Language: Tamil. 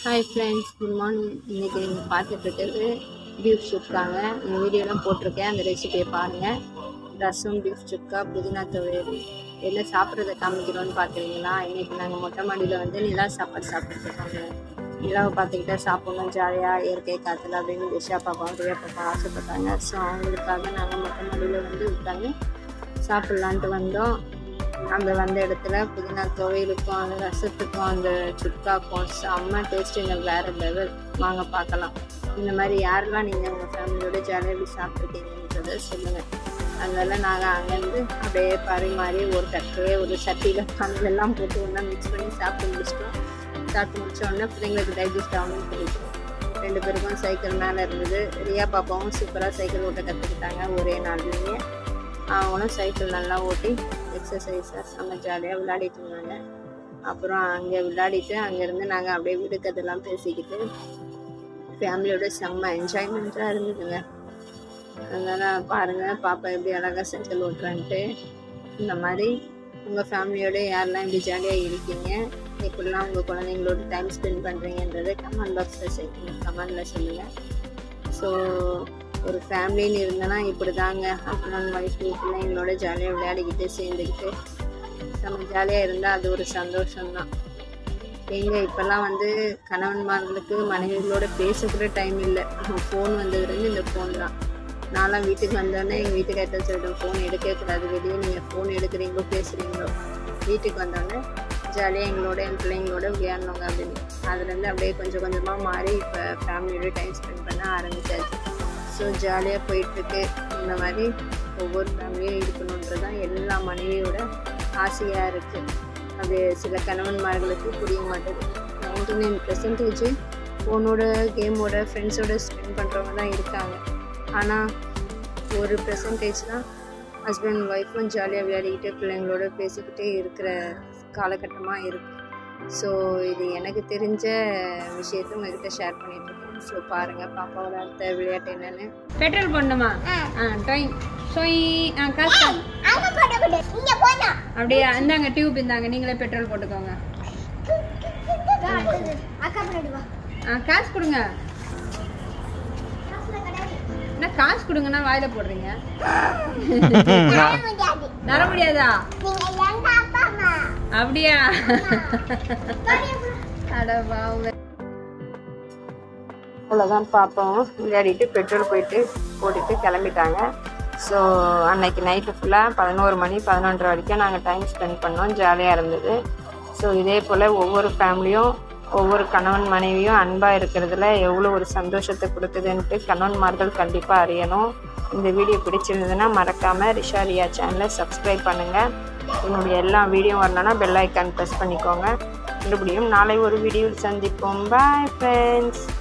Hi friends, good morning. இன்றைக்கி நீங்கள் பார்த்துட்ருக்கிறது பீஃப் சுக்காங்க. இந்த வீடியோலாம் போட்டிருக்கேன், அந்த ரெசிபியை பாருங்கள். ரசம், பீஃப் சுக்கா, புதினா துவையல் எல்லாம் சாப்பிட்றத காமிக்கிறோன்னு பார்க்குறீங்களா? இன்றைக்கி நாங்கள் மொட்டை மாடியில் வந்து நிலா சாப்பாடு சாப்பிட்டுருக்கோங்க. நிலாவை பார்த்துக்கிட்டே சாப்பிட்ணும் ஜாலியாக, இயற்கை காற்றுல அப்படின்னு திஷா பாப்பா ரியா பாப்பா ஆசைப்பட்டாங்க. ஸோ அவங்களுக்காக நாங்கள் மொட்டை மாடியில் வந்து உட்காந்து சாப்பிட்லான்ட்டு வந்தோம். அந்த வந்த இடத்துல புதினா துவையலுக்கும் அந்த ரசத்துக்கும் அந்த சுக்காக்கும் செம்ம டேஸ்ட்டுங்க, வேறு லெவல். வாங்க பார்க்கலாம். இந்த மாதிரி யாரெல்லாம் நீங்கள் உங்கள் ஃபேமிலியோட ஜாலியாக எப்படி சாப்பிட்ருக்கீங்கன்றதை சொல்லுங்கள். அதனால நாங்கள் அங்கேருந்து அப்படியே பரிமாறி ஒரு தட்டிலே ஒரு சட்டியில் பணமெல்லாம் போட்டு ஒன்றா மிக்ஸ் பண்ணி சாப்பிட்டு முடிச்சிட்டோம். சாப்பிட்டு முடித்தோடனே பிள்ளைங்களுக்கு டைஜஸ்ட் ஆகணும்னு சொல்லிட்டோம். 2 பேருக்கும் சைக்கிள் மேலே இருந்தது. ரியா பாப்பாவும் சூப்பராக சைக்கிள் ஓட்ட கற்றுக்கிட்டாங்க ஒரே நாள்லேயே. அவங்களும் சைக்கிள் நல்லா ஓட்டி எக்ஸசைஸாக செம்ம ஜாலியாக விளையாடிட்டு இருந்தாங்க. அப்புறம் அங்கே விளையாடிட்டு அங்கேருந்து நாங்கள் அப்படியே விடுக்கதெல்லாம் பேசிக்கிட்டு ஃபேமிலியோட செம்ம என்ஜாய்மெண்ட்டாக இருந்ததுங்க. அதனால் பாருங்கள் பாப்பா எப்படி அழகாக சைக்கிள் ஓட்டுறான்ட்டு. இந்த மாதிரி உங்கள் ஃபேமிலியோட யாரெல்லாம் எப்படி ஜாலியாக இருக்கீங்க, எப்படிலாம் உங்கள் குழந்தைங்களோட டைம் ஸ்பெண்ட் பண்ணுறீங்கன்றதை கமெண்ட் பாக்ஸில் கமெண்டில் சொல்லுங்கள். ஸோ ஒரு ஃபேமிலின்னு இருந்தேன்னா இப்படி தாங்க, ஹஸ்பண்ட் ஒய்ஃபு பிள்ளைங்களோட ஜாலியாக விளையாடிக்கிட்டு சேர்ந்துக்கிட்டு நம்ம ஜாலியாக இருந்தால் அது ஒரு சந்தோஷம்தான். எங்கே இப்போல்லாம் வந்து கணவன்மார்களுக்கு மனைவிகளோட பேசக்கூட டைம் இல்லை. ஃபோன் வந்ததுலேருந்து இந்த ஃபோன் தான். நான்லாம் வீட்டுக்கு வந்தோடனே எங்கள் வீட்டுக்கார்ட்ட சொல்லிட்டேன், ஃபோன் எடுக்கக்கூடாது, வெளியே நீங்கள் ஃபோன் எடுக்கிறீங்களோ பேசுகிறீங்களோ, வீட்டுக்கு வந்தோடனே ஜாலியாக எங்களோட என் பிள்ளைங்களோட விளையாடணுங்க அப்படின்னு. அதுலேருந்து அப்படியே கொஞ்சம் கொஞ்சமாக மாறி இப்போ ஃபேமிலியோட டைம் ஸ்பெண்ட் பண்ண ஆரம்பித்தாச்சு. ஸோ ஜாலியாக போயிட்டுருக்கு. இந்த மாதிரி ஒவ்வொரு ஃபேமிலியும் இருக்கணுன்றது தான் எல்லா மனைவியோட ஆசையாக இருக்குது. அது சில கணவன்மார்களுக்கு புரிய மாட்டேது. 99% ஃபோனோட கேமோட ஃப்ரெண்ட்ஸோட ஸ்பெண்ட் பண்ணுறவங்க தான் இருக்காங்க. ஆனால் 1% தான் ஹஸ்பண்ட் ஒய்ஃபும் ஜாலியாக விளையாடிக்கிட்டு பிள்ளைங்களோட பேசிக்கிட்டே இருக்கிற காலகட்டமாக இருக்குது. ஸோ இது எனக்கு தெரிஞ்ச விஷயத்த உங்ககிட்ட ஷேர் பண்ணிகிட்ருக்கேன். ஸோ பாருங்கள் பாப்பாவோட அடுத்த விளையாட்டு என்னென்னு. பெட்ரோல் போடணுமா? டைம் காசு அப்படியே இந்தாங்க, டியூப் இந்தாங்க, நீங்களே பெட்ரோல் போட்டுக்கோங்க. காசு கொடுங்க. என்ன காசு கொடுங்கன்னா வாயில போடுறீங்க? தர முடியாதா? அப்படியா? அவ்வளோதான், பாப்போம் விளையாடிட்டு பெட்ரோல் போட்டுட்டு கிளம்பிட்டாங்க. ஸோ அன்னைக்கு நைட்டு ஃபுல்லாக 11 மணி 11:30 வரைக்கும் நாங்கள் டைம் ஸ்பெண்ட் பண்ணோம், ஜாலியாக இருந்தது. ஸோ இதே போல் ஒவ்வொரு ஃபேமிலியும் ஒவ்வொரு கணவன் மனைவியும் அன்பாக இருக்கிறதுல எவ்வளோ ஒரு சந்தோஷத்தை கொடுக்குதுன்ட்டு கணவன்மார்கள் கண்டிப்பாக அறியணும். இந்த வீடியோ பிடிச்சிருந்ததுன்னா மறக்காமல் ரிஷா ரியா சேனலை சப்ஸ்கிரைப் பண்ணுங்கள். என்னுடைய எல்லா வீடியோ வரணும்னா பெல் ஐக்கான் ப்ரெஸ் பண்ணிக்கோங்க. மறுபடியும் நாளை ஒரு வீடியோவில் சந்திப்போம். Bye friends.